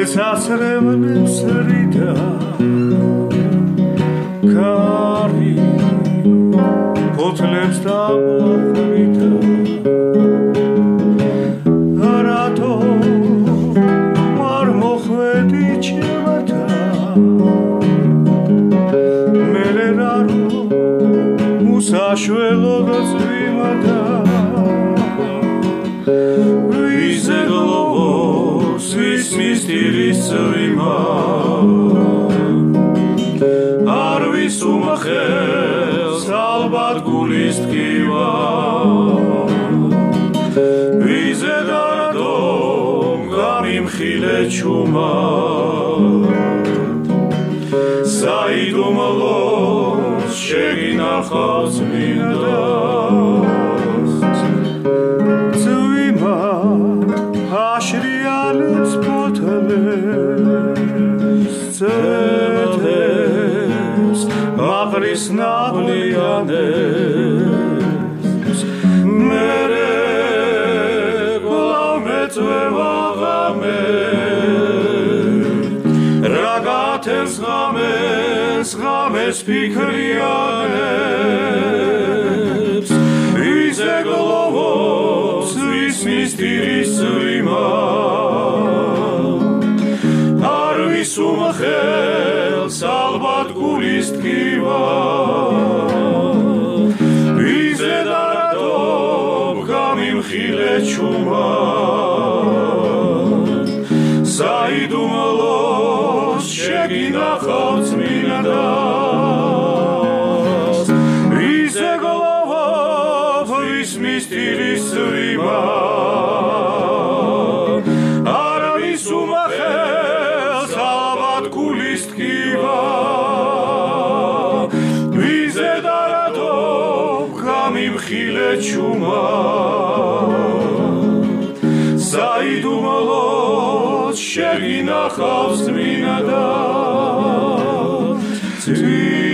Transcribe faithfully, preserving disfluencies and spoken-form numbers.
ასრევლებს რიდა კარი ფოთლებს და ყვავრიდა რატო არ მოხვედი ჩემთა მერე რარო მუსაშველო და წვიმადა ვიზე გლოვოს ვის მისტირის წვიმა არ ვის უმხელს ალბათ გულის ტკივა ვიზე და რატომ გამიმხილე ჩუმა საიდუმლოს შეგინახავს მინდას წვიმა აშრიალებს ფოთლებს წეთებს მაყრის ნაღლიანებს მერე კვლავ მეწვევა ღამე რა გათენს ღამეს ღამეს ფიქრიანებს ვიზე გლოვობს ვის მისტირის წვიმა არ ვის უმხელს ალბათ გულის ტკივა ვიზე და რატომ გამიმხილე ჩუმა საიდუმლოს შეგინახავს მინდას ვიზე გლოვობს ვის მისტირის წვიმა არ ვის უმხელს ალბათ გულის ტკივა ვიზე და რატომ გამიმხილე ჩუმა საიდუმლოს შეგინახავს მინდას